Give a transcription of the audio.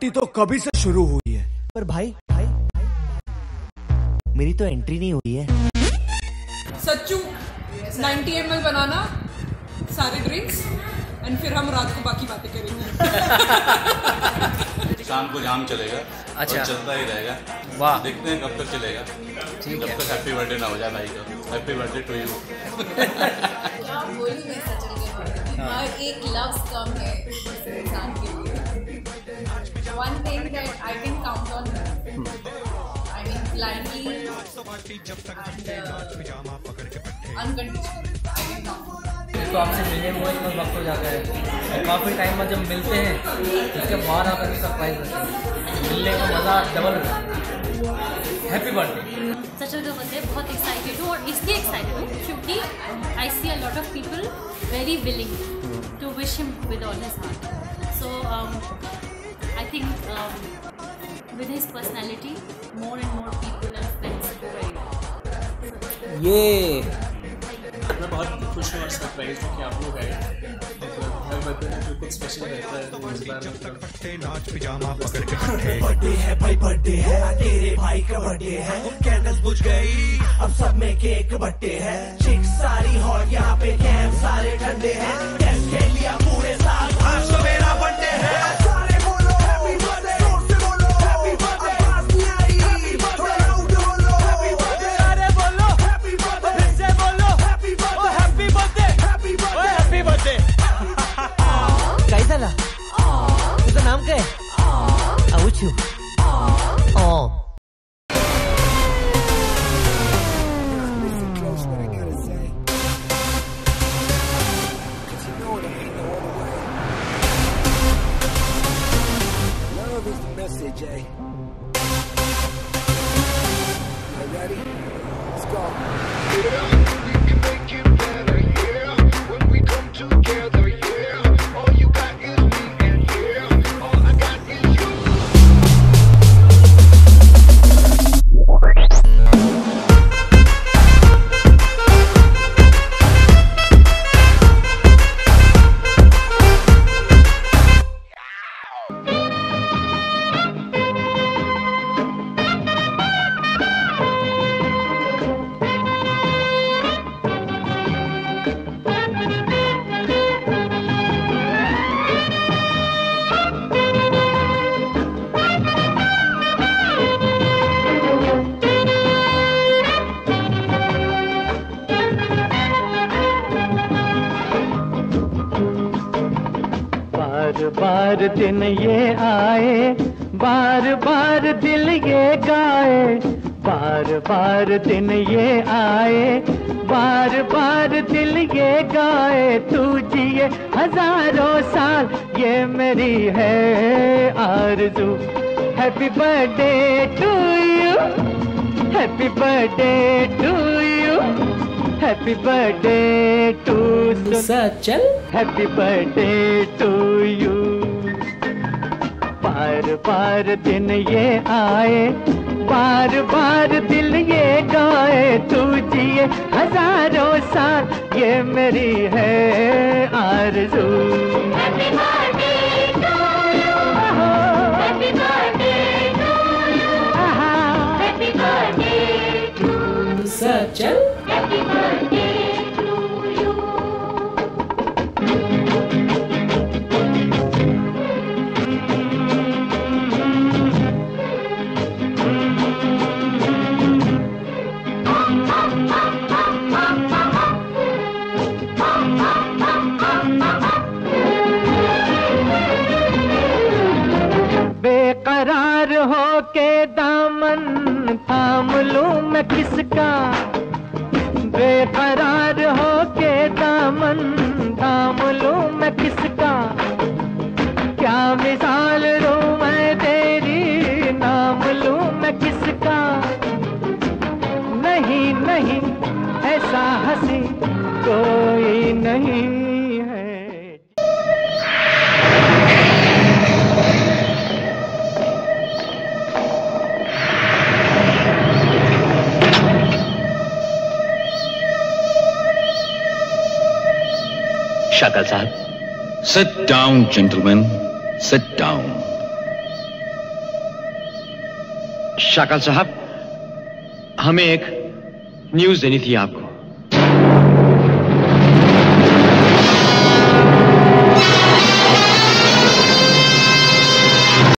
Party तो कभी से शुरू हुई है। पर भाई मेरी तो एंट्री नहीं हुई है। सच्चू 90 ml बनाना सारे ड्रिंक्स एंड फिर हम रात को बाकी बातें करेंगे। शाम को जाम चलेगा। अच्छा, चलता ही रहेगा। वाह, देखते हैं कब तक चलेगा। ठीक जब है। तक हैप्पी बर्थडे ना हो जाए भाई का। Happy birthday to you. क्या बोलूं मैं सचल के बारे में। हर एक लफ्ज कम है इस इंसान के लिए। One thing that I can count on her. I mean blindly and unconditionally. I can count on her. तो आपसे मिलने में बहुत वक्त हो जाता है और काफ़ी टाइम बाद जब मिलते हैं उसके बाद आप अभी सरप्राइज होते हैं। मिलने का मज़ा डबल होता है। Happy birthday. सचल का बर्थडे बहुत एक्साइटेड हूँ और इसलिए एक्साइटेड हूँ क्योंकि I see a lot of people very willing to wish him with all his heart. So I think with his personality more and more people and friends go very. ये मैं बहुत खुश हूँ और सरप्राइज हूँ कि आप लोग आए। हर बर्थडे में जो कुछ स्पेशल रहता है इस बार बर्थडे है भाई, बर्थडे है तेरे भाई का बर्थडे है। कैंडल्स बुझ गई अब सब में केक बट्टे है। चिक सारी हॉट यहाँ पे कैंप सारे ठंडे हैं। टेस्ट खेल लिया पूरे साल, आज तो मेरा बर्थडे है। सारे बोलो हैप्पी बर्थडे, जोर से बोलो हैप्पी बर्थडे। आवाज नहीं आई थोड़ा लाउड बोलो हैप्पी बर्थडे। अरे बोलो हैप्पी बर्थडे, फिर से बोलो happy birthday. Happy birthday, happy birthday, happy birthday. कैसा ना तुझा नाम क्या है? आउचू। बार दिन ये आए, बार बार दिल ये गाए। बार बार दिन ये आए, बार बार दिल ये गाए। तू जिए हजारों साल ये मेरी है आरज़ू। Happy birthday to you, happy birthday to you, happy birthday to Sachal. Happy birthday to you. बार बार दिन ये आए, बार बार दिल ये गाए। तू जिए हजारों साल ये मेरी है आरज़ू। Happy birthday to you, happy birthday to you, happy birthday to Sachal. Happy birthday to you. बेकरार हो के दामन थाम लूं मैं किसका। बेकरार हो के दामन थाम लूं मैं किसका। क्या मिसाल लूं मैं तेरी, नाम लूं मैं किसका। नहीं नहीं ऐसा हंसी कोई नहीं है। शकल साहब, sit down, gentlemen, sit down. Shakala साहब, हमें एक न्यूज देनी थी आपको।